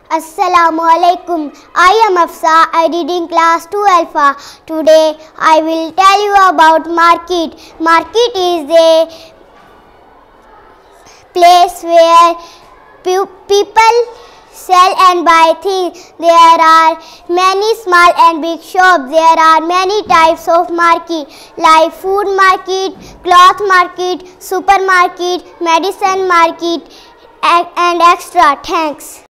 Assalamu alaikum. I am Hafsa. I read in class 2 Alpha. Today I will tell you about market. Market is a place where people sell and buy things. There are many small and big shops. There are many types of market like food market, cloth market, supermarket, medicine market and extra. Thanks.